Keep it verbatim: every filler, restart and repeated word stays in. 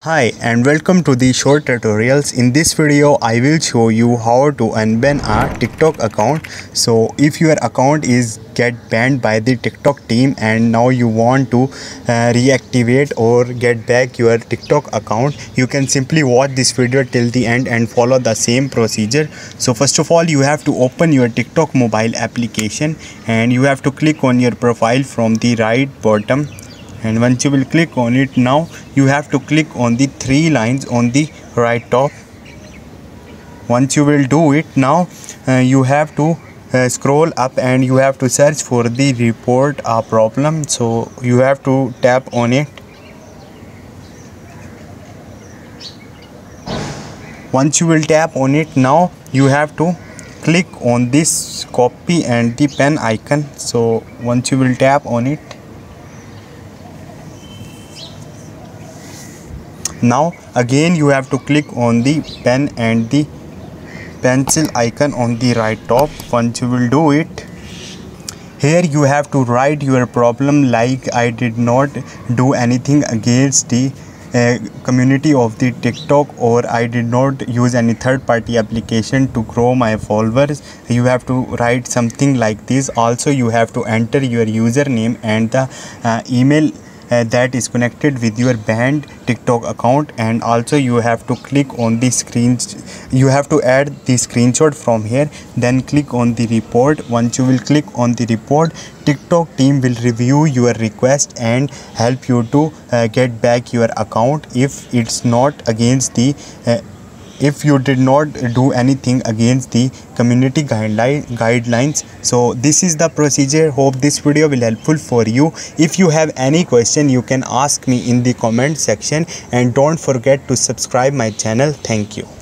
Hi and welcome to the short tutorials. In this video I will show you how to unban a TikTok account. So if your account is get banned by the TikTok team and now you want to uh, reactivate or get back your TikTok account, you can simply watch this video till the end and follow the same procedure. So first of all, you have to open your TikTok mobile application and you have to click on your profile from the right bottom. And once you will click on it, now you have to click on the three lines on the right top. Once you will do it, now uh, you have to uh, scroll up and you have to search for the report a problem. So you have to tap on it. Once you will tap on it, now you have to click on this copy and the pen icon. So once you will tap on it, now again you have to click on the pen and the pencil icon on the right top. Once you will do it, here you have to write your problem like I did not do anything against the uh, community of the TikTok, or I did not use any third-party application to grow my followers. You have to write something like this. Also you have to enter your username and the uh, email Uh, that is connected with your banned TikTok account, and also you have to click on the screen. You have to add the screenshot from here, then click on the report. Once you will click on the report, TikTok team will review your request and help you to uh, get back your account if it's not against the uh, if you did not do anything against the community guideline guidelines. So this is the procedure. Hope this video will helpful for you. If you have any question, you can ask me in the comment section, and don't forget to subscribe my channel. Thank you.